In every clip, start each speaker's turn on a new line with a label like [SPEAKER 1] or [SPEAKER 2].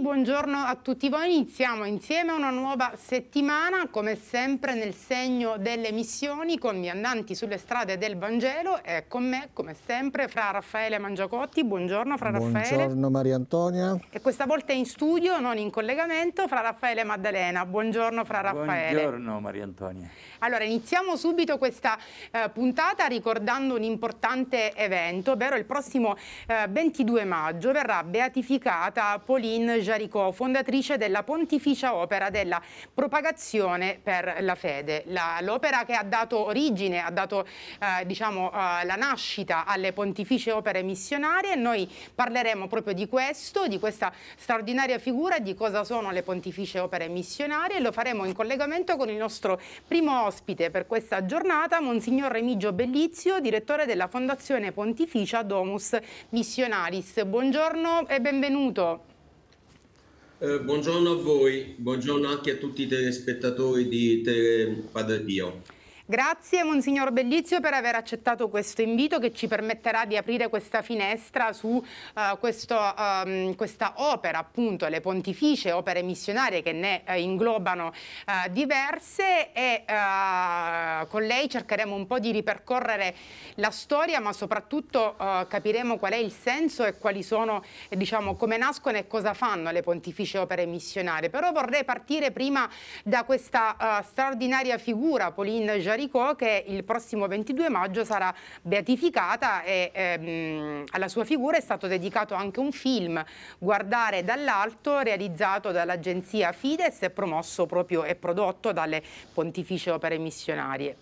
[SPEAKER 1] buongiorno a tutti voi. Iniziamo insieme una nuova settimana, come sempre nel segno delle missioni, con viandanti sulle strade del Vangelo e con me, come sempre, Fra Raffaele Mangiacotti. Buongiorno Fra Raffaele.
[SPEAKER 2] Buongiorno Maria Antonia.
[SPEAKER 1] E questa volta in studio, non in collegamento, Fra Raffaele Maddalena. Buongiorno Fra Raffaele.
[SPEAKER 3] Buongiorno Maria Antonia.
[SPEAKER 1] Allora, iniziamo subito questa puntata ricordando un importante evento, ovvero il prossimo 22 maggio verrà beatificata Pauline Jaricot, fondatrice della Pontificia Opera della Propagazione per la Fede. L'opera che ha dato origine, ha dato la nascita alle Pontificie Opere Missionarie, e noi parleremo proprio di questo, di questa straordinaria figura, di cosa sono le Pontificie Opere Missionarie, e lo faremo in collegamento con il nostro primo ospite per questa giornata, Monsignor Remigio Bellizio, direttore della Fondazione Pontificia Domus Missionaris. Buongiorno e benvenuto.
[SPEAKER 4] Buongiorno a voi, buongiorno anche a tutti i telespettatori di Tele Padre Pio.
[SPEAKER 1] Grazie Monsignor Bellizio per aver accettato questo invito che ci permetterà di aprire questa finestra su questa opera, appunto, le Pontificie Opere Missionarie, che ne inglobano diverse, e con lei cercheremo un po' di ripercorrere la storia, ma soprattutto capiremo qual è il senso e quali sono, come nascono e cosa fanno le Pontificie Opere Missionarie. Però vorrei partire prima da questa straordinaria figura, Pauline Jaricot, che il prossimo 22 maggio sarà beatificata, e alla sua figura è stato dedicato anche un film, Guardare dall'alto, realizzato dall'agenzia Fides e promosso proprio e prodotto dalle Pontificie Opere Missionarie.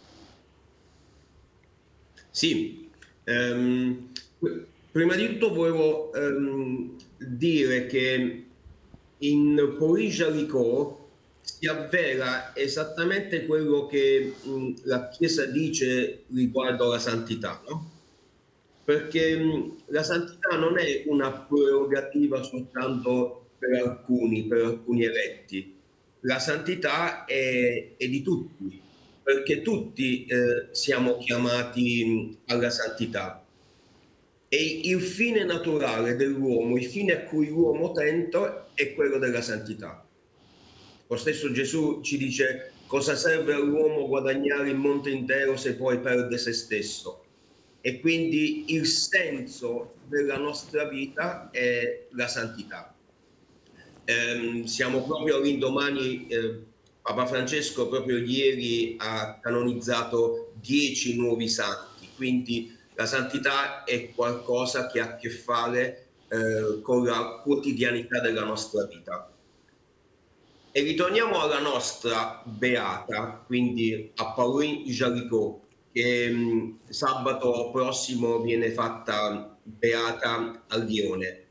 [SPEAKER 4] Sì, prima di tutto volevo dire che in Pauline Jaricot si avvera esattamente quello che la Chiesa dice riguardo alla santità, no? Perché la santità non è una prerogativa soltanto per alcuni eletti. La santità è di tutti, perché tutti siamo chiamati alla santità. E il fine naturale dell'uomo, il fine a cui l'uomo tenta, è quello della santità. Lo stesso Gesù ci dice: cosa serve all'uomo guadagnare il mondo intero se poi perde se stesso? E quindi il senso della nostra vita è la santità. Siamo proprio all'indomani, Papa Francesco proprio ieri ha canonizzato 10 nuovi santi, quindi la santità è qualcosa che ha a che fare con la quotidianità della nostra vita. E ritorniamo alla nostra beata, quindi a Pauline Jaricot, che sabato prossimo viene fatta beata a Lione.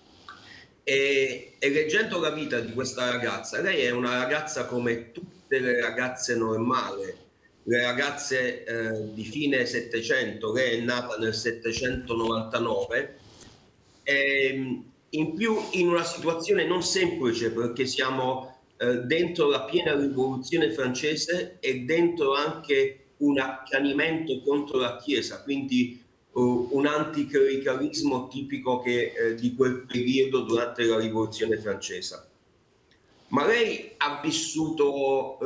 [SPEAKER 4] E leggendo la vita di questa ragazza, lei è una ragazza come tutte le ragazze normali, le ragazze di fine Settecento. Lei è nata nel 799, e in più in una situazione non semplice, perché siamo dentro la piena rivoluzione francese e dentro anche un accanimento contro la Chiesa, quindi un anticlericalismo tipico di quel periodo durante la rivoluzione francese. Ma lei ha vissuto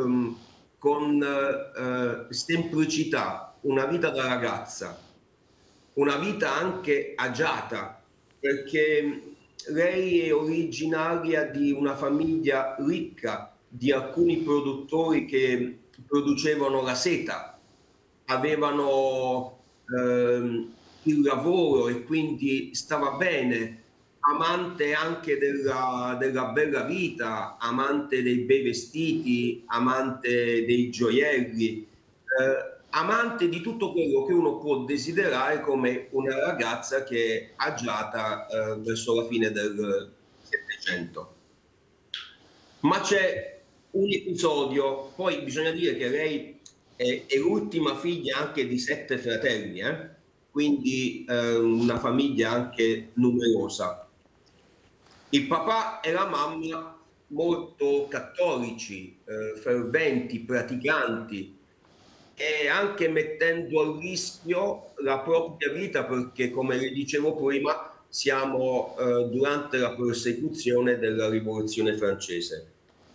[SPEAKER 4] con semplicità una vita da ragazza, una vita anche agiata, perché lei è originaria di una famiglia ricca, di alcuni produttori che producevano la seta, avevano il lavoro e quindi stava bene, amante anche della bella vita, amante dei bei vestiti, amante dei gioielli, amante di tutto quello che uno può desiderare come una ragazza che è agiata verso la fine del Settecento. Ma c'è un episodio, poi bisogna dire che lei è l'ultima figlia anche di 7 fratelli, quindi una famiglia anche numerosa. Il papà e la mamma molto cattolici, ferventi, praticanti, e anche mettendo a rischio la propria vita, perché, come le dicevo prima, siamo durante la prosecuzione della Rivoluzione francese.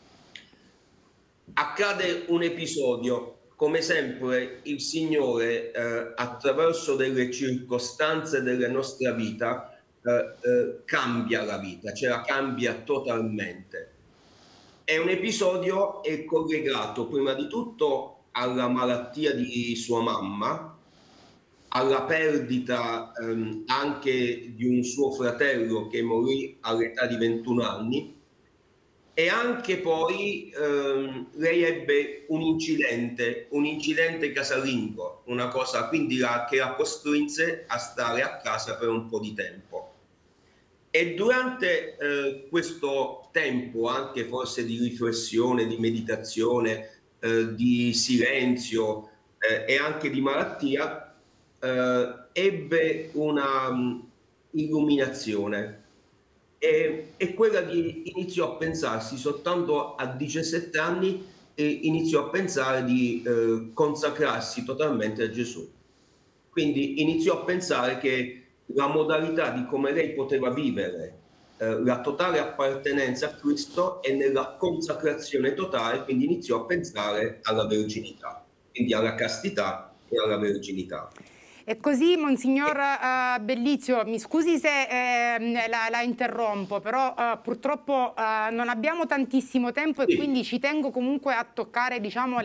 [SPEAKER 4] Accade un episodio, come sempre il Signore attraverso delle circostanze della nostra vita cambia la vita, ce la cambia totalmente. È un episodio collegato prima di tutto alla malattia di sua mamma, alla perdita anche di un suo fratello che morì all'età di 21 anni, e anche poi lei ebbe un incidente casalingo, una cosa quindi che la costrinse a stare a casa per un po' di tempo. E durante questo tempo, anche forse di riflessione, di meditazione, di silenzio e anche di malattia, ebbe una illuminazione. E quella iniziò a pensarsi soltanto a 17 anni, iniziò a pensare di consacrarsi totalmente a Gesù. Quindi iniziò a pensare che la modalità di come lei poteva vivere la totale appartenenza a Cristo è nella consacrazione totale, quindi iniziò a pensare alla verginità, quindi alla castità e alla verginità.
[SPEAKER 1] E così, Monsignor Bellizio, mi scusi se la interrompo, però purtroppo non abbiamo tantissimo tempo e quindi ci tengo comunque a toccare, diciamo,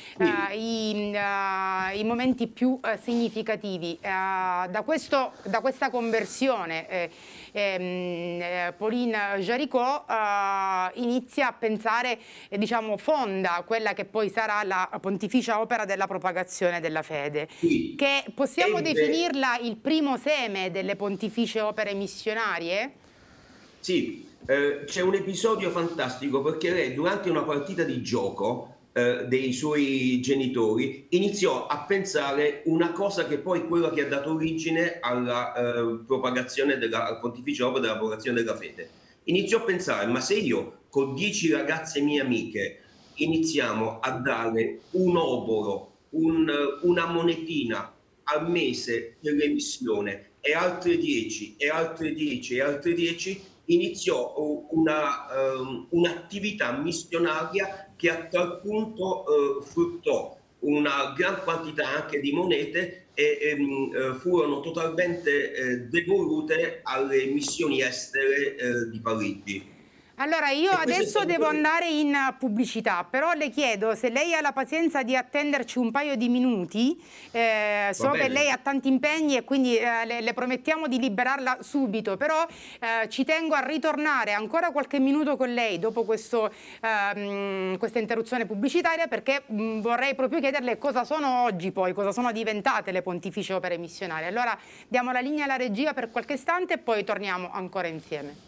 [SPEAKER 1] i momenti più significativi. Da questa conversione, Pauline Jaricot inizia a pensare, diciamo, fonda quella che poi sarà la Pontificia Opera della Propagazione della Fede, che possiamo definirla il primo seme delle pontificie opere missionarie?
[SPEAKER 4] Sì, c'è un episodio fantastico perché lei durante una partita di gioco dei suoi genitori iniziò a pensare una cosa che poi è quella che ha dato origine alla propagazione al Pontificio Opera della Propagazione della Fede. Iniziò a pensare, ma se io con 10 ragazze mie amiche iniziamo a dare un obolo, una monetina al mese per l'emissione e altre 10 e altre 10 e altre 10, iniziò un'attività missionaria che a tal punto fruttò una gran quantità anche di monete e furono totalmente devolute alle missioni estere di Parigi.
[SPEAKER 1] Allora, io adesso devo andare in pubblicità, però le chiedo se lei ha la pazienza di attenderci un paio di minuti. So che lei ha tanti impegni e quindi le promettiamo di liberarla subito, però ci tengo a ritornare ancora qualche minuto con lei dopo questa interruzione pubblicitaria, perché vorrei proprio chiederle cosa sono oggi poi, cosa sono diventate le pontificie opere missionarie. Allora diamo la linea alla regia per qualche istante e poi torniamo ancora insieme.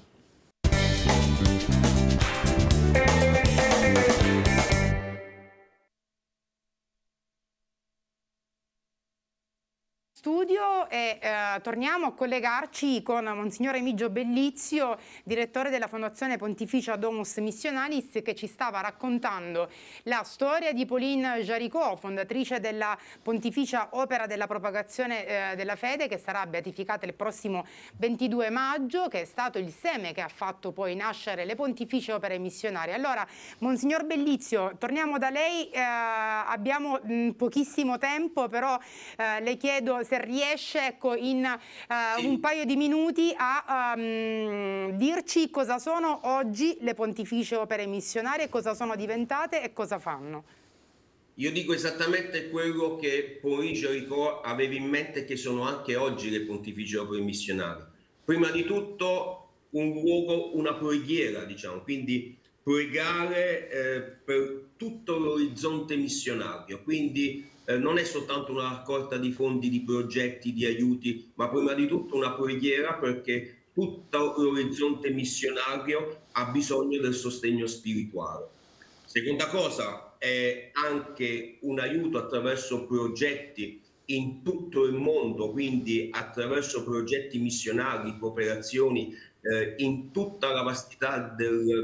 [SPEAKER 1] Studio e torniamo a collegarci con Monsignor Emigio Bellizio, direttore della Fondazione Pontificia Domus Missionalis, che ci stava raccontando la storia di Pauline Jaricot, fondatrice della Pontificia Opera della Propagazione della Fede, che sarà beatificata il prossimo 22 maggio, che è stato il seme che ha fatto poi nascere le Pontificie Opere Missionarie. Allora, Monsignor Bellizio, torniamo da lei, abbiamo pochissimo tempo, però le chiedo se riesce, ecco, in un paio di minuti a dirci cosa sono oggi le pontificie opere missionarie, cosa sono diventate e cosa fanno.
[SPEAKER 4] Io dico esattamente quello che Pauline Jaricot aveva in mente, che sono anche oggi le pontificie opere missionarie. Prima di tutto un luogo, una preghiera, diciamo, quindi pregare per tutto l'orizzonte missionario, quindi non è soltanto una raccolta di fondi, di progetti, di aiuti, ma prima di tutto una preghiera, perché tutto l'orizzonte missionario ha bisogno del sostegno spirituale. Seconda cosa, è anche un aiuto attraverso progetti in tutto il mondo, quindi attraverso progetti missionari, cooperazioni in tutta la vastità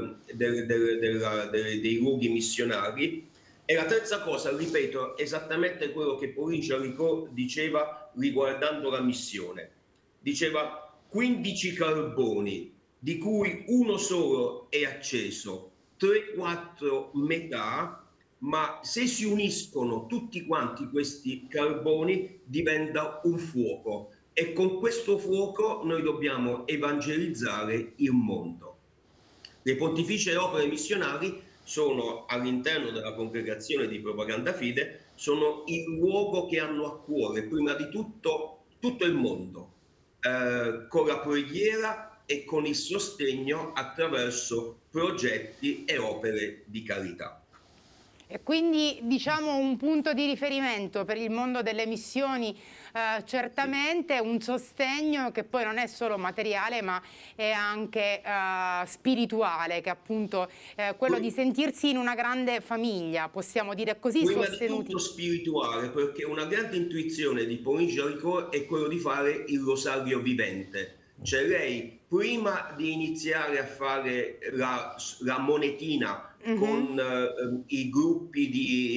[SPEAKER 4] dei luoghi missionari. E la terza cosa, ripeto, esattamente quello che Pauline Jaricot diceva riguardando la missione. Diceva, 15 carboni, di cui uno solo è acceso, 3-4 metà, ma se si uniscono tutti quanti questi carboni diventa un fuoco, e con questo fuoco noi dobbiamo evangelizzare il mondo. Le pontificie opere missionali sono all'interno della congregazione di Propaganda Fide, sono il luogo che hanno a cuore prima di tutto il mondo, con la preghiera e con il sostegno attraverso progetti e opere di carità.
[SPEAKER 1] E quindi diciamo un punto di riferimento per il mondo delle missioni, certamente un sostegno che poi non è solo materiale ma è anche spirituale, che appunto quello di sentirsi in una grande famiglia, possiamo dire così,
[SPEAKER 4] prima
[SPEAKER 1] sostenuti.
[SPEAKER 4] di tutto spirituale, perché una grande intuizione di Pauline Jaricot è quello di fare il rosario vivente. Cioè lei, prima di iniziare a fare la monetina con i gruppi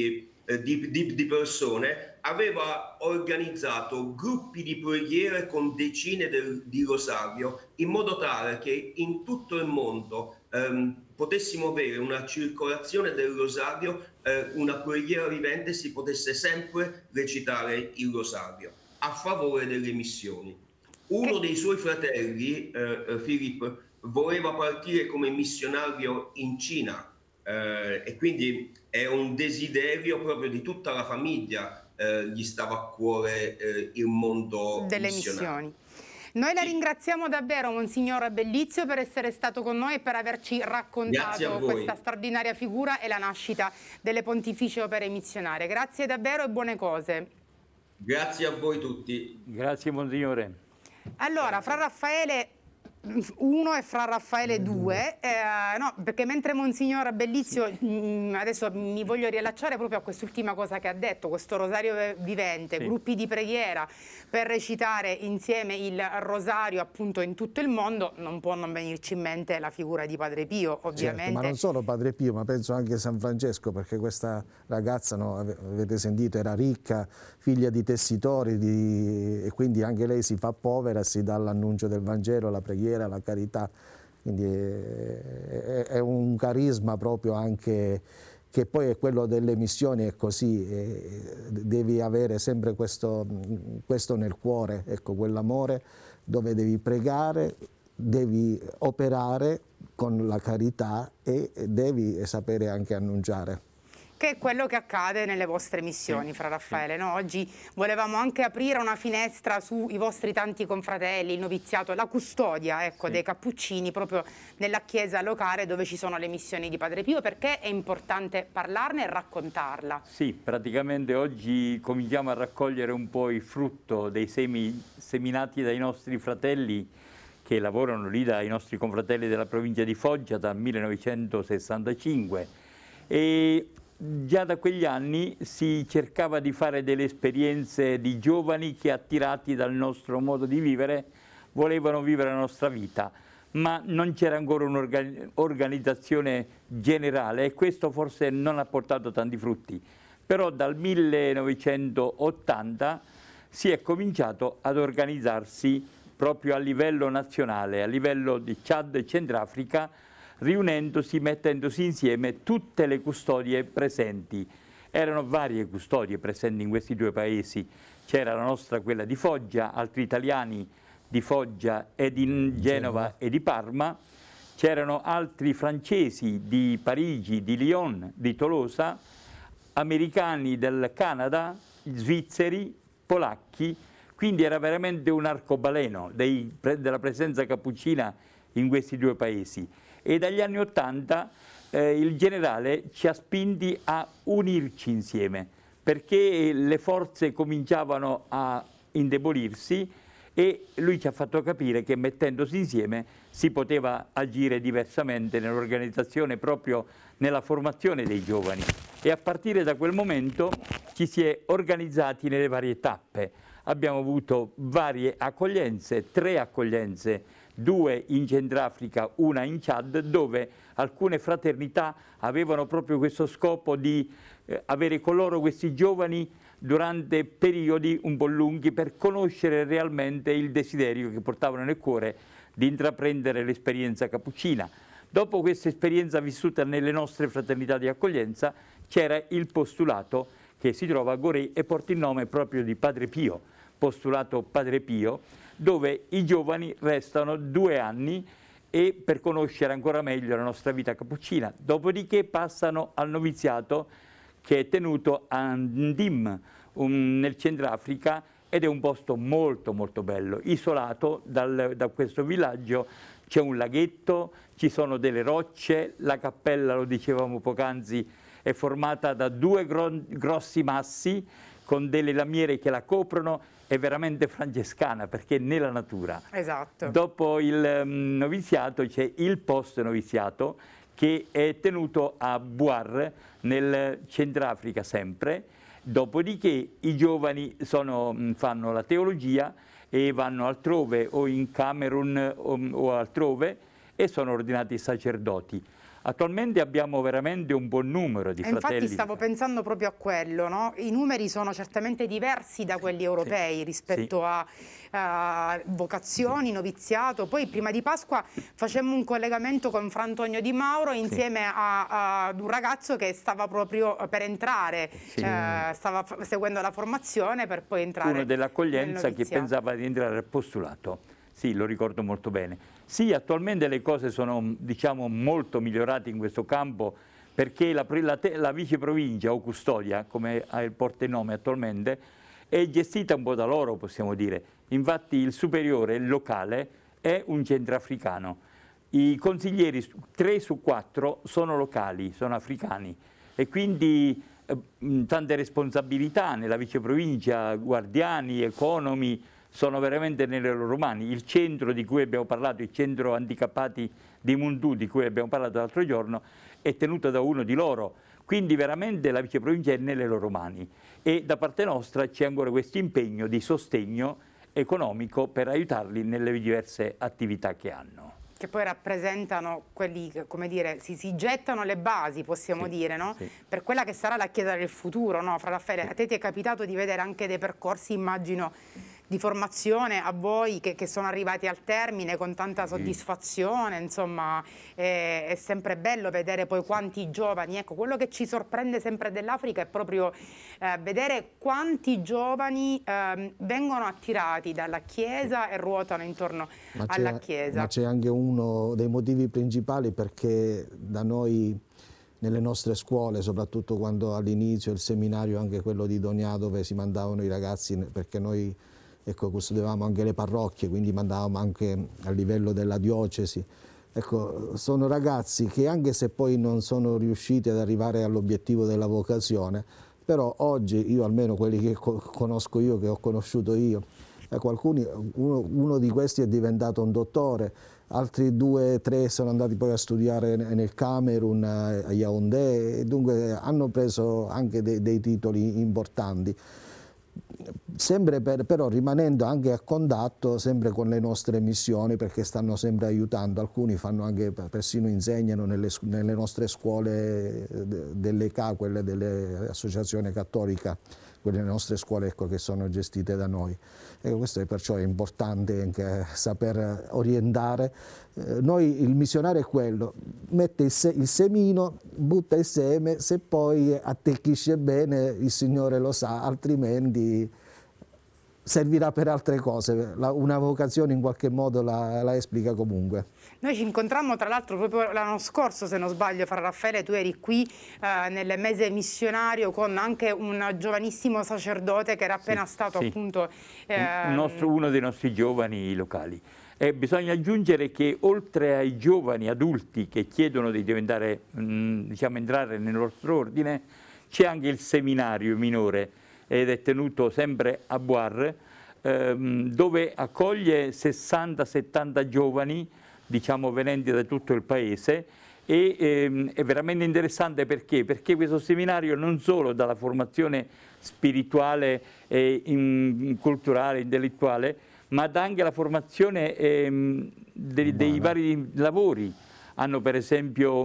[SPEAKER 4] di persone, aveva organizzato gruppi di preghiere con decine di rosario, in modo tale che in tutto il mondo potessimo avere una circolazione del rosario, una preghiera vivente, si potesse sempre recitare il rosario a favore delle missioni. Uno dei suoi fratelli, Philip, voleva partire come missionario in Cina, e quindi è un desiderio proprio di tutta la famiglia, gli stava a cuore il mondo
[SPEAKER 1] delle
[SPEAKER 4] missionario.
[SPEAKER 1] missioni. Noi la ringraziamo davvero, Monsignor Bellizio, per essere stato con noi e per averci raccontato questa straordinaria figura e la nascita delle Pontificie Opere Missionarie. Grazie davvero e buone cose.
[SPEAKER 4] Grazie a voi tutti.
[SPEAKER 2] Grazie, Monsignore.
[SPEAKER 1] Allora, Fra Raffaele 1 e Fra Raffaele 2, no, perché mentre Monsignor Bellizio, adesso mi voglio riallacciare proprio a quest'ultima cosa che ha detto, questo rosario vivente, gruppi di preghiera per recitare insieme il rosario appunto in tutto il mondo, non può non venirci in mente la figura di Padre Pio, ovviamente.
[SPEAKER 3] Certo, ma non solo Padre Pio, ma penso anche San Francesco, perché questa ragazza, no, avete sentito, era ricca, figlia di tessitori, e quindi anche lei si fa povera, si dà l'annuncio del Vangelo, la preghiera, la carità, quindi è un carisma proprio anche, che poi è quello delle missioni, è così, devi avere sempre questo nel cuore, ecco, quell'amore dove devi pregare, devi operare con la carità e devi sapere anche annunciare.
[SPEAKER 1] Che è quello che accade nelle vostre missioni, Fra Raffaele. No? Oggi volevamo anche aprire una finestra sui vostri tanti confratelli, il noviziato, la custodia, ecco, dei Cappuccini, proprio nella chiesa locale dove ci sono le missioni di Padre Pio, perché è importante parlarne e raccontarla.
[SPEAKER 2] Sì, praticamente oggi cominciamo a raccogliere un po' il frutto dei semi seminati dai nostri fratelli che lavorano lì, dai nostri confratelli della provincia di Foggia dal 1965. E già da quegli anni si cercava di fare delle esperienze di giovani che, attirati dal nostro modo di vivere, volevano vivere la nostra vita, ma non c'era ancora un'organizzazione generale e questo forse non ha portato tanti frutti. Però dal 1980 si è cominciato ad organizzarsi proprio a livello nazionale, a livello di Chad e Centrafrica, riunendosi, mettendosi insieme tutte le custodie presenti. Erano varie custodie presenti in questi due paesi, c'era la nostra, quella di Foggia, altri italiani di Foggia e di Genova e di Parma, c'erano altri francesi di Parigi, di Lyon, di Tolosa, americani del Canada, svizzeri, polacchi, quindi era veramente un arcobaleno della presenza cappuccina in questi due paesi. E dagli anni '80 il generale ci ha spinti a unirci insieme, perché le forze cominciavano a indebolirsi e lui ci ha fatto capire che mettendosi insieme si poteva agire diversamente nell'organizzazione, proprio nella formazione dei giovani. E a partire da quel momento ci si è organizzati nelle varie tappe. Abbiamo avuto varie accoglienze, 3 accoglienze 2 in Centrafrica, una in Chad, dove alcune fraternità avevano proprio questo scopo di avere con loro questi giovani durante periodi un po' lunghi per conoscere realmente il desiderio che portavano nel cuore di intraprendere l'esperienza cappuccina. Dopo questa esperienza vissuta nelle nostre fraternità di accoglienza c'era il postulato che si trova a Gorée e porta il nome proprio di Padre Pio, postulato Padre Pio, dove i giovani restano 2 anni e per conoscere ancora meglio la nostra vita cappuccina. Dopodiché passano al noviziato che è tenuto a Ndim, nel Centrafrica, ed è un posto molto molto bello, isolato da questo villaggio. C'è un laghetto, ci sono delle rocce, la cappella, lo dicevamo poc'anzi, è formata da 2 grossi massi con delle lamiere che la coprono, è veramente francescana perché è nella natura.
[SPEAKER 1] Esatto.
[SPEAKER 2] Dopo il noviziato c'è il post-noviziato che è tenuto a Bouar, nel Centrafrica sempre. Dopodiché i giovani fanno la teologia e vanno altrove, o in Camerun o altrove, e sono ordinati sacerdoti. Attualmente abbiamo veramente un buon numero di fratelli.
[SPEAKER 1] Infatti stavo pensando proprio a quello, no? I numeri sono certamente diversi da quelli europei rispetto a vocazioni, noviziato. Poi prima di Pasqua facemmo un collegamento con Fra Antonio Di Mauro insieme ad un ragazzo che stava proprio per entrare, stava seguendo la formazione per poi entrare.
[SPEAKER 2] Uno dell'accoglienza che pensava di entrare al postulato. Sì, lo ricordo molto bene. Sì, attualmente le cose sono, diciamo, molto migliorate in questo campo, perché la viceprovincia o custodia, come porta il nome attualmente, è gestita un po' da loro, possiamo dire. Infatti il superiore, il locale, è un centroafricano. I consiglieri, 3 su 4, sono locali, sono africani, e quindi tante responsabilità nella viceprovincia, guardiani, economi, sono veramente nelle loro mani. Il centro di cui abbiamo parlato, il centro handicappati di Mundù, di cui abbiamo parlato l'altro giorno, è tenuto da uno di loro, quindi veramente la viceprovincia è nelle loro mani, e da parte nostra c'è ancora questo impegno di sostegno economico per aiutarli nelle diverse attività che hanno.
[SPEAKER 1] Che poi rappresentano quelli che, come dire, si gettano le basi, possiamo dire, no? Per quella che sarà la Chiesa del futuro, no? Fra Raffaele, a te ti è capitato di vedere anche dei percorsi, immagino, di formazione a voi che sono arrivati al termine con tanta soddisfazione, insomma è sempre bello vedere poi quanti giovani, ecco, quello che ci sorprende sempre dell'Africa è proprio vedere quanti giovani vengono attirati dalla Chiesa e ruotano intorno alla Chiesa.
[SPEAKER 3] Ma c'è anche uno dei motivi principali perché da noi nelle nostre scuole, soprattutto quando all'inizio il seminario, anche quello di Donia, dove si mandavano i ragazzi, perché noi custodivamo anche le parrocchie, quindi mandavamo anche a livello della diocesi. Ecco, sono ragazzi che anche se poi non sono riusciti ad arrivare all'obiettivo della vocazione, però oggi io, almeno quelli che conosco io, che ho conosciuto io, uno di questi è diventato un dottore, altri 2 o 3 sono andati poi a studiare nel Camerun, a Yaoundé, e dunque hanno preso anche dei titoli importanti. Sempre però rimanendo anche a contatto sempre con le nostre missioni, perché stanno sempre aiutando, alcuni fanno anche, persino insegnano nelle nostre scuole dell'ECA, quelle dell'Associazione Cattolica, quelle nostre scuole che sono gestite da noi. E questo perciò è importante anche saper orientare. Noi, il missionario è quello, mette il semino, butta il seme, se poi attecchisce bene il Signore lo sa, altrimenti servirà per altre cose. Una vocazione in qualche modo la esplica comunque.
[SPEAKER 1] Noi ci incontrammo tra l'altro proprio l'anno scorso, se non sbaglio, Fra Raffaele, tu eri qui nel mese missionario con anche un giovanissimo sacerdote che era appena stato appunto...
[SPEAKER 2] uno dei nostri giovani locali. Bisogna aggiungere che oltre ai giovani adulti che chiedono di diventare, diciamo, entrare nel nostro ordine, c'è anche il seminario minore, ed è tenuto sempre a Bouar, dove accoglie 60-70 giovani, diciamo, venenti da tutto il paese, e è veramente interessante perché questo seminario non solo dà la formazione spirituale, culturale, intellettuale, ma dà anche la formazione dei vari lavori. Hanno per esempio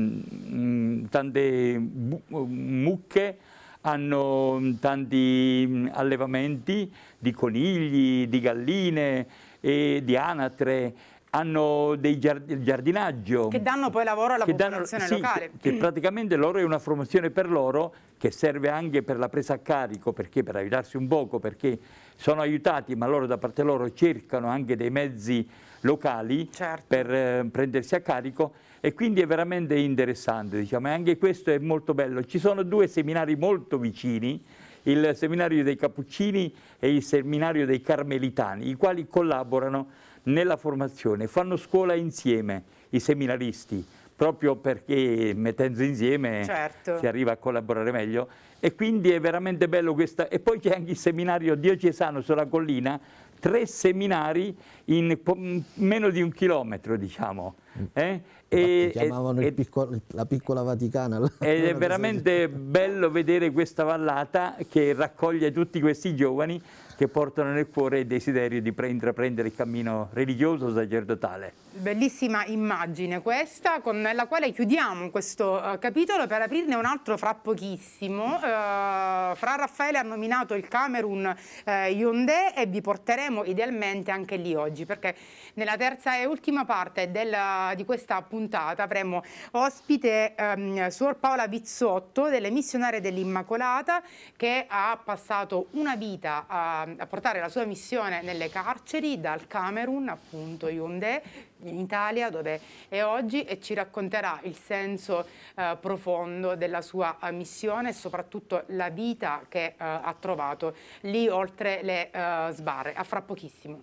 [SPEAKER 2] tante mucche, hanno tanti allevamenti di conigli, di galline e di anatre, hanno dei giardinaggio.
[SPEAKER 1] Che danno poi lavoro alla popolazione locale.
[SPEAKER 2] Che praticamente loro è una formazione per loro che serve anche per la presa a carico, perché per aiutarsi un poco, perché sono aiutati, ma loro da parte loro cercano anche dei mezzi locali per prendersi a carico, e quindi è veramente interessante, diciamo, e anche questo è molto bello. Ci sono due seminari molto vicini, il seminario dei Cappuccini e il seminario dei Carmelitani, i quali collaborano nella formazione, fanno scuola insieme i seminaristi, proprio perché mettendo insieme si arriva a collaborare meglio, e quindi è veramente bello questa. E poi c'è anche il seminario diocesano sulla collina, 3 seminari in meno di 1 chilometro, diciamo.
[SPEAKER 3] Chiamavano la piccola Vaticana.
[SPEAKER 2] Ed è veramente bello vedere questa vallata che raccoglie tutti questi giovani che portano nel cuore il desiderio di intraprendere il cammino religioso sacerdotale.
[SPEAKER 1] Bellissima immagine questa, con la quale chiudiamo questo capitolo per aprirne un altro fra pochissimo. Fra Raffaele ha nominato il Camerun Yaoundé e vi porteremo idealmente anche lì oggi, perché nella terza e ultima parte di questa puntata avremo ospite Suor Paola Vizzotto, delle Missionarie dell'Immacolata, che ha passato una vita a portare la sua missione nelle carceri dal Camerun, appunto Yaoundé, in Italia, dove è oggi, e ci racconterà il senso profondo della sua missione e soprattutto la vita che ha trovato lì oltre le sbarre. A fra pochissimo.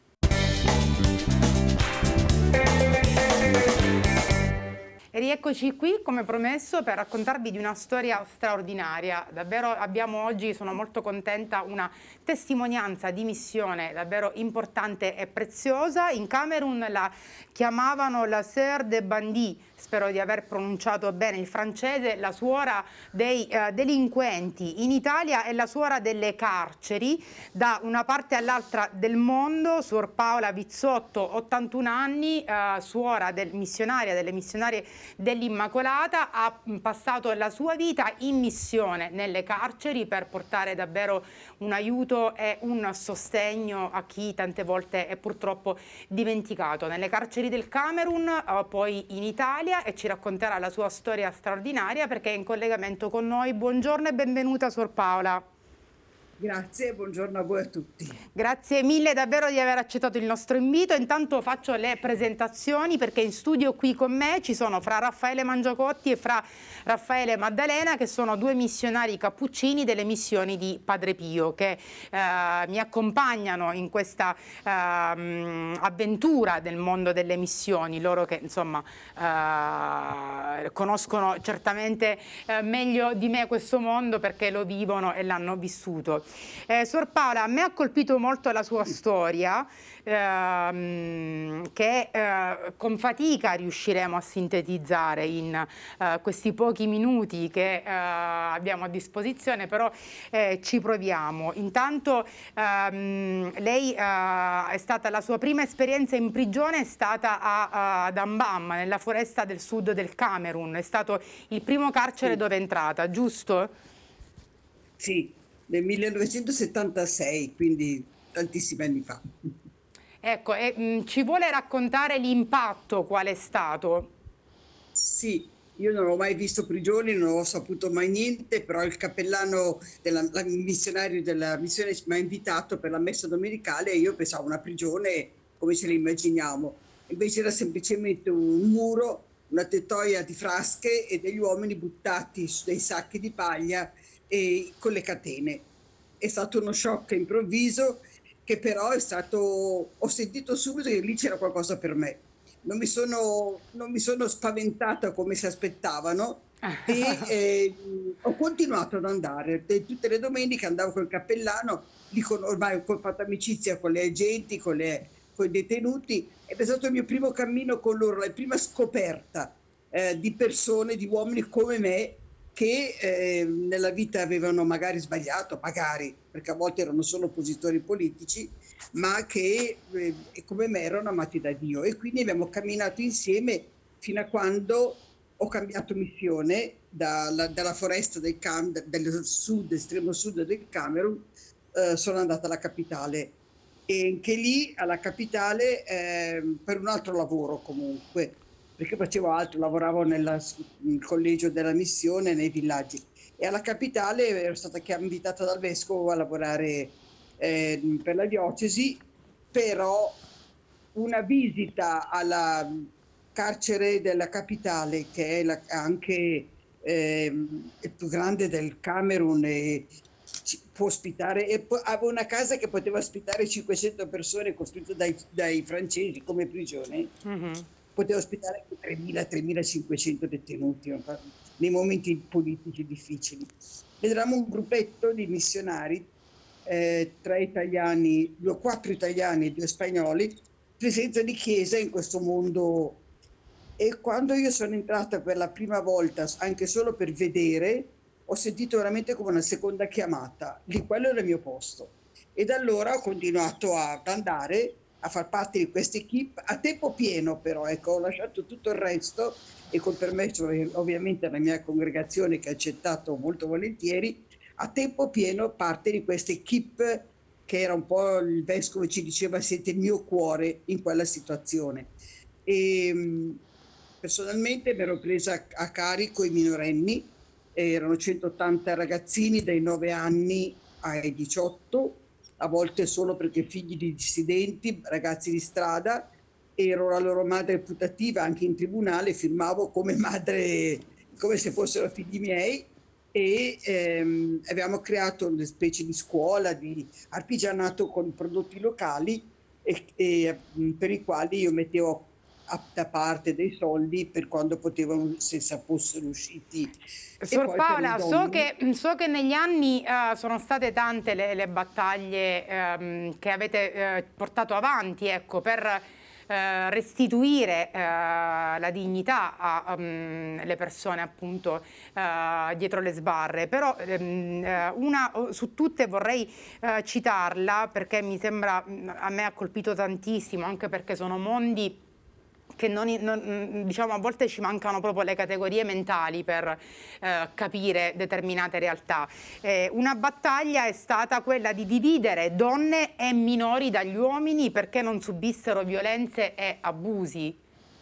[SPEAKER 1] E rieccoci qui, come promesso, per raccontarvi di una storia straordinaria. Davvero abbiamo oggi, sono molto contenta, una testimonianza di missione davvero importante e preziosa. In Camerun la chiamavano la Sœur de Bandit, spero di aver pronunciato bene il francese, la suora dei delinquenti. In Italia è la suora delle carceri. Da una parte all'altra del mondo, Suor Paola Vizzotto, 81 anni, suora missionaria delle Missionarie dell'Immacolata, ha passato la sua vita in missione nelle carceri per portare davvero un aiuto e un sostegno a chi tante volte è purtroppo dimenticato. Nelle carceri del Camerun, poi in Italia, e ci racconterà la sua storia straordinaria perché è in collegamento con noi. Buongiorno e benvenuta, Suor Paola.
[SPEAKER 5] Grazie, buongiorno a voi a tutti.
[SPEAKER 1] Grazie mille davvero di aver accettato il nostro invito. Intanto faccio le presentazioni, perché in studio qui con me ci sono Fra Raffaele Mangiacotti e Fra Raffaele Maddalena, che sono 2 missionari cappuccini delle missioni di Padre Pio, che mi accompagnano in questa avventura del mondo delle missioni, loro che insomma conoscono certamente meglio di me questo mondo, perché lo vivono e l'hanno vissuto. Suor Paola, a me ha colpito molto la sua storia, che con fatica riusciremo a sintetizzare in questi pochi minuti che abbiamo a disposizione, però ci proviamo. Intanto lei è stata, la sua prima esperienza in prigione è stata ad Ambam, nella foresta del sud del Camerun. È stato il primo carcere dove è entrata, giusto?
[SPEAKER 5] Sì, nel 1976, quindi tantissimi anni fa.
[SPEAKER 1] Ecco, ci vuole raccontare l'impatto qual è stato?
[SPEAKER 5] Sì, io non ho mai visto prigioni, non ho saputo mai niente, però il cappellano, missionario della missione mi ha invitato per la messa domenicale e io pensavo una prigione come ce la immaginiamo. Invece era semplicemente un muro, una tettoia di frasche e degli uomini buttati su dei sacchi di paglia e con le catene. È stato uno shock improvviso, che però è stato, ho sentito subito che lì c'era qualcosa per me. Non mi sono spaventata come si aspettavano e ho continuato ad andare. Tutte le domeniche andavo col cappellano, ormai ho fatto amicizia con le agenti, con i detenuti, ed è stato il mio primo cammino con loro, la prima scoperta di persone, di uomini come me, che nella vita avevano magari sbagliato, magari, perché a volte erano solo oppositori politici, ma che come me erano amati da Dio. E quindi abbiamo camminato insieme fino a quando ho cambiato missione dalla foresta del sud, estremo sud del Camerun, sono andata alla capitale. E anche lì alla capitale per un altro lavoro comunque, perché facevo altro, lavoravo nel collegio della missione nei villaggi, e alla capitale ero stata invitata dal vescovo a lavorare per la diocesi, però una visita alla carcere della capitale, che è anche il più grande del Camerun, e può ospitare, e avevo una casa che poteva ospitare 500 persone, costruita dai francesi come prigione. Poteva ospitare 3.000-3.500 detenuti nei momenti politici difficili. Ed eravamo un gruppetto di missionari, 4 italiani e 2 spagnoli, presenza di chiesa in questo mondo. E quando io sono entrata per la prima volta, anche solo per vedere, ho sentito veramente come una seconda chiamata, di quello era il mio posto. E da allora ho continuato ad andare a far parte di questa equipe a tempo pieno, però ecco, ho lasciato tutto il resto, e col permesso ovviamente della mia congregazione, che ha accettato molto volentieri, a tempo pieno parte di questa equipe, che era un po', il vescovo ci diceva, siete il mio cuore in quella situazione. E personalmente mi ero presa a carico i minorenni, erano 180 ragazzini dai 9 anni ai 18, a volte solo perché figli di dissidenti, ragazzi di strada. Ero la loro madre putativa anche in tribunale, firmavo come madre, come se fossero figli miei, e abbiamo creato una specie di scuola di artigianato con prodotti locali, e per i quali io mettevo da parte dei soldi per quando potevano, se fossero usciti.
[SPEAKER 1] Sor Paola, so che negli anni sono state tante le battaglie che avete portato avanti, ecco, per restituire la dignità alle persone, appunto, dietro le sbarre. Però una su tutte vorrei citarla, perché mi sembra, a me ha colpito tantissimo, anche perché sono mondi che diciamo, a volte ci mancano proprio le categorie mentali per capire determinate realtà. Una battaglia è stata quella di dividere donne e minori dagli uomini perché non subissero violenze e abusi.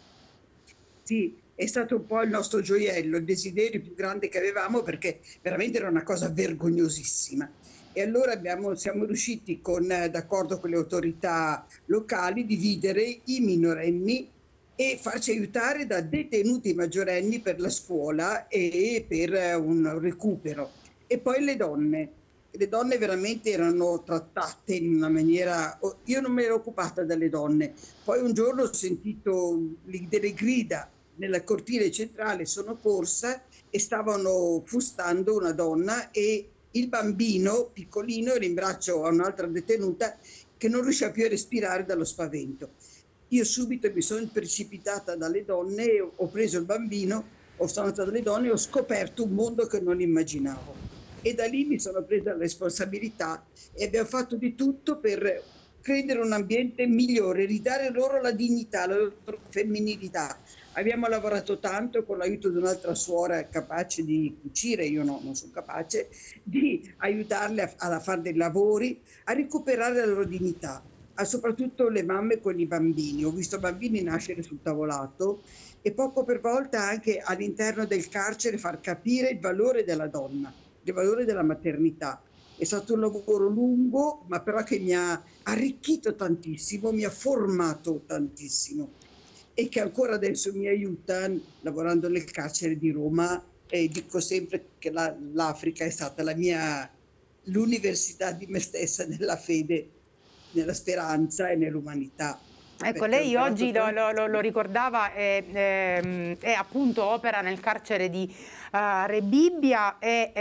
[SPEAKER 5] Sì, è stato un po' il nostro gioiello, il desiderio più grande che avevamo, perché veramente era una cosa vergognosissima. E allora siamo riusciti, d'accordo con le autorità locali, a dividere i minorenni e farci aiutare da detenuti maggiorenni per la scuola e per un recupero. E poi le donne veramente erano trattate in una maniera... Io non me ero occupata delle donne, poi un giorno ho sentito delle grida nella cortile centrale, sono corsa e stavano frustando una donna, e il bambino piccolino era in braccio a un'altra detenuta che non riusciva più a respirare dallo spavento. Io subito mi sono precipitata dalle donne, ho preso il bambino, sono andata dalle donne e ho scoperto un mondo che non immaginavo. E da lì mi sono presa la responsabilità e abbiamo fatto di tutto per credere un ambiente migliore, ridare loro la dignità, la loro femminilità. Abbiamo lavorato tanto con l'aiuto di un'altra suora capace di cucire, io no, non sono capace, di aiutarle a fare dei lavori, a recuperare la loro dignità. Soprattutto le mamme con i bambini. Ho visto bambini nascere sul tavolato, e poco per volta anche all'interno del carcere far capire il valore della donna, il valore della maternità. È stato un lavoro lungo, ma però che mi ha arricchito tantissimo, mi ha formato tantissimo, e che ancora adesso mi aiuta lavorando nel carcere di Roma. E dico sempre che l'Africa è stata l'università di me stessa, nella fede, nella speranza e nell'umanità.
[SPEAKER 1] Ecco, lei oggi lo ricordava, e appunto opera nel carcere di Rebibbia,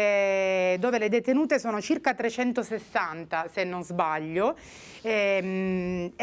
[SPEAKER 1] dove le detenute sono circa 360, se non sbaglio. Quello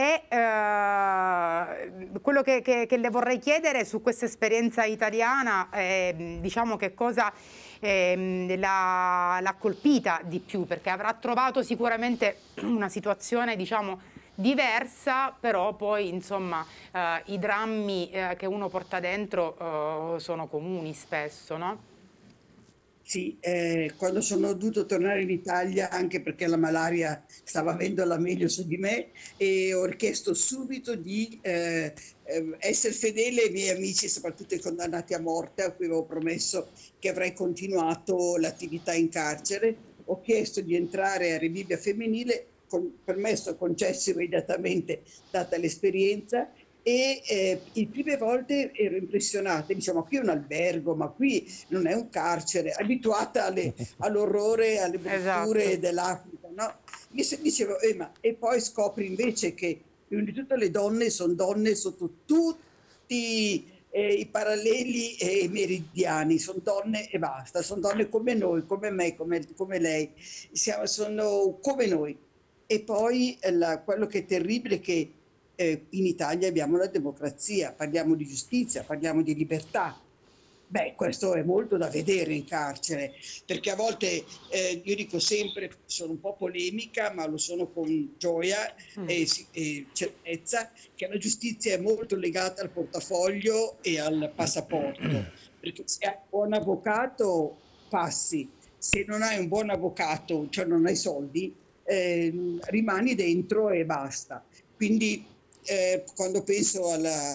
[SPEAKER 1] che le vorrei chiedere su questa esperienza italiana, diciamo, che cosa l'ha colpita di più, perché avrà trovato sicuramente una situazione, diciamo, diversa, però poi insomma i drammi che uno porta dentro sono comuni spesso, no?
[SPEAKER 5] Sì, quando sono dovuto tornare in Italia, anche perché la malaria stava avendo la meglio su di me, e ho richiesto subito di essere fedele ai miei amici, soprattutto i condannati a morte, a cui avevo promesso che avrei continuato l'attività in carcere. Ho chiesto di entrare a Rebibbia Femminile, permesso concesso immediatamente data l'esperienza, e le prime volte ero impressionata, diciamo, qui è un albergo, ma qui non è un carcere, abituata all'orrore, alle brutture, esatto, dell'Africa, no? Io dicevo, ma e poi scopri invece che prima di tutto le donne sono donne sotto tutti i paralleli e i meridiani, sono donne e basta, sono donne come noi, come me, come lei, sono come noi. E poi quello che è terribile è che in Italia abbiamo la democrazia, parliamo di giustizia, parliamo di libertà. Beh, questo è molto da vedere in carcere, perché a volte io dico sempre, sono un po' polemica, ma lo sono con gioia e certezza, che la giustizia è molto legata al portafoglio e al passaporto, perché se hai un buon avvocato passi, se non hai un buon avvocato, cioè non hai soldi, rimani dentro e basta. Quindi quando penso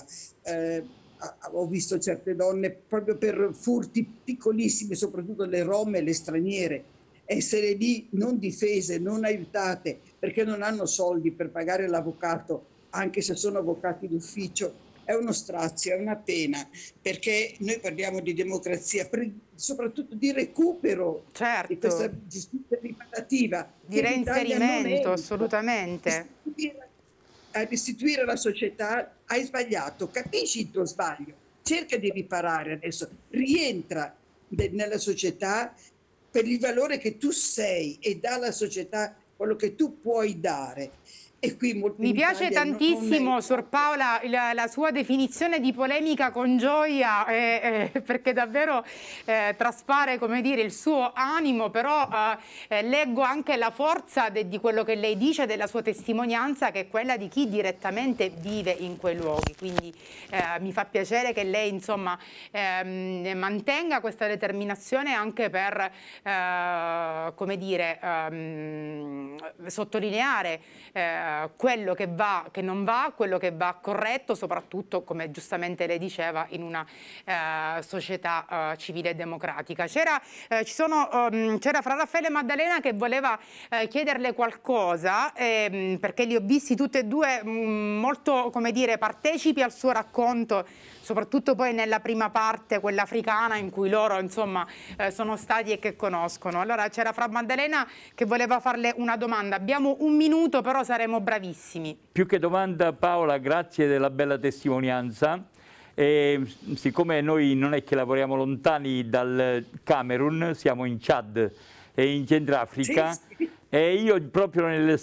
[SPEAKER 5] ho visto certe donne proprio per furti piccolissimi, soprattutto le rom e le straniere, essere lì non difese, non aiutate, perché non hanno soldi per pagare l'avvocato, anche se sono avvocati d'ufficio, è uno strazio, è una pena, perché noi parliamo di democrazia, soprattutto di recupero, certo, di questa giustizia riparativa.
[SPEAKER 1] Di reinserimento, assolutamente.
[SPEAKER 5] A restituire alla società, hai sbagliato, capisci il tuo sbaglio, cerca di riparare adesso, rientra nella società per il valore che tu sei e dà alla società quello che tu puoi dare. E qui
[SPEAKER 1] mi piace tantissimo, Sor Paola, la sua definizione di polemica con gioia, perché davvero traspare, come dire, il suo animo, però leggo anche la forza di quello che lei dice, della sua testimonianza, che è quella di chi direttamente vive in quei luoghi. Quindi mi fa piacere che lei, insomma, mantenga questa determinazione anche per, come dire, sottolineare quello che va, che non va, quello che va corretto, soprattutto, come giustamente lei diceva, in una società civile e democratica. C'era Fra Raffaele e Maddalena che voleva chiederle qualcosa, perché li ho visti tutti e due molto, come dire, partecipi al suo racconto, soprattutto poi nella prima parte, quella africana, in cui loro, insomma, sono stati e che conoscono. Allora c'era Fra Maddalena che voleva farle una domanda. Abbiamo un minuto, però saremo bravissimi.
[SPEAKER 2] Più che domanda, Paola, grazie della bella testimonianza. E siccome noi non è che lavoriamo lontani dal Camerun, siamo in Chad e in Centrafrica, sì. E io proprio nel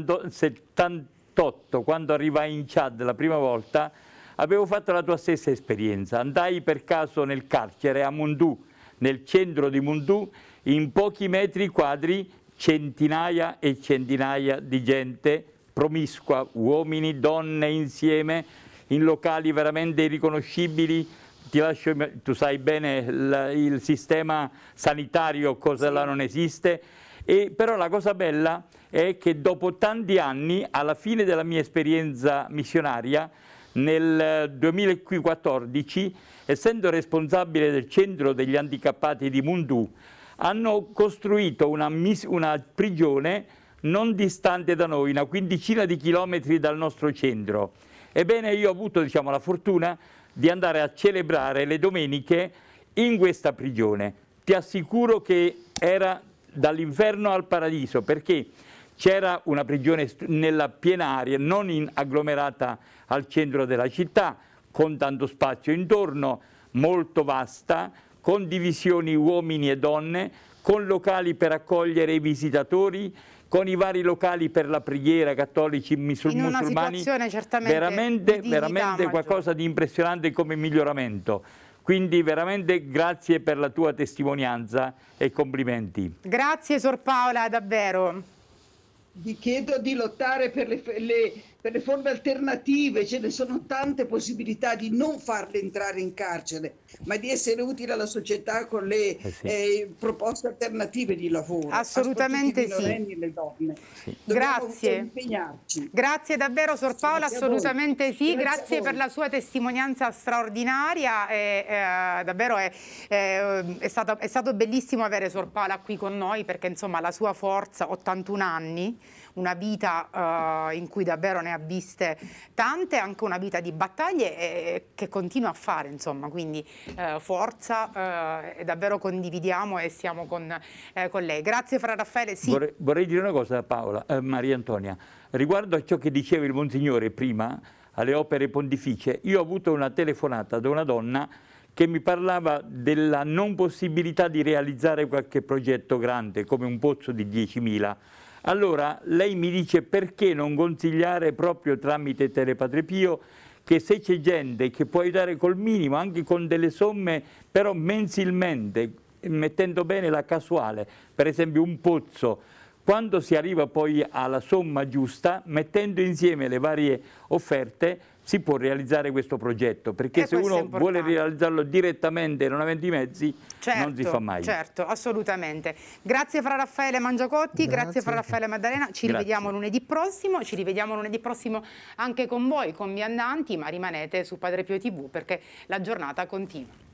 [SPEAKER 2] 78, quando arrivai in Chad la prima volta, avevo fatto la tua stessa esperienza. Andai per caso nel carcere a Mundù, nel centro di Mundù, in pochi metri quadri, centinaia e centinaia di gente promiscua, uomini, donne insieme, in locali veramente irriconoscibili. Ti lascio, tu sai bene il sistema sanitario, cosa là non esiste. Però la cosa bella è che dopo tanti anni, alla fine della mia esperienza missionaria, nel 2014, essendo responsabile del centro degli handicappati di Mundù, hanno costruito una prigione non distante da noi, una quindicina di chilometri dal nostro centro. Ebbene, io ho avuto, diciamo, la fortuna di andare a celebrare le domeniche in questa prigione. Ti assicuro che era dall'inferno al paradiso, perché c'era una prigione nella piena aria, non agglomerata al centro della città, con tanto spazio intorno, molto vasta, con divisioni uomini e donne, con locali per accogliere i visitatori, con i vari locali per la preghiera, cattolici, musulmani,
[SPEAKER 1] certamente
[SPEAKER 2] veramente qualcosa di impressionante come miglioramento. Quindi veramente grazie per la tua testimonianza e complimenti.
[SPEAKER 1] Grazie Sor Paola, davvero.
[SPEAKER 5] Vi chiedo di lottare per le forme alternative, ce ne sono tante possibilità di non farle entrare in carcere, ma di essere utile alla società con le proposte alternative di lavoro.
[SPEAKER 1] Assolutamente sì.
[SPEAKER 5] E le donne.
[SPEAKER 2] Sì.
[SPEAKER 1] Grazie.
[SPEAKER 5] Impegnarci.
[SPEAKER 1] Grazie davvero Sor Paola, assolutamente sì, grazie per la
[SPEAKER 5] voi.
[SPEAKER 1] sua testimonianza straordinaria, davvero è stato bellissimo avere Sor Paola qui con noi, perché insomma la sua forza, 81 anni, una vita in cui davvero ne ha viste tante, anche una vita di battaglie che continua a fare, insomma, quindi forza, davvero condividiamo e siamo con lei. Grazie Fra Raffaele. Sì.
[SPEAKER 2] Vorrei dire una cosa, Maria Antonia, riguardo a ciò che diceva il Monsignore prima, alle opere pontificie. Io ho avuto una telefonata da una donna che mi parlava della non possibilità di realizzare qualche progetto grande, come un pozzo di 10.000. Allora lei mi dice: perché non consigliare proprio tramite Telepadre Pio che se c'è gente che può aiutare col minimo, anche con delle somme però mensilmente, mettendo bene la casuale, per esempio un pozzo, quando si arriva poi alla somma giusta, mettendo insieme le varie offerte, si può realizzare questo progetto, perché se uno vuole realizzarlo direttamente non avendo i mezzi, non si fa mai.
[SPEAKER 1] Certo, assolutamente. Grazie Fra Raffaele Mangiacotti, grazie Fra Raffaele Maddalena, ci rivediamo lunedì prossimo, anche con voi, con viandanti, ma rimanete su Padre Pio TV perché la giornata continua.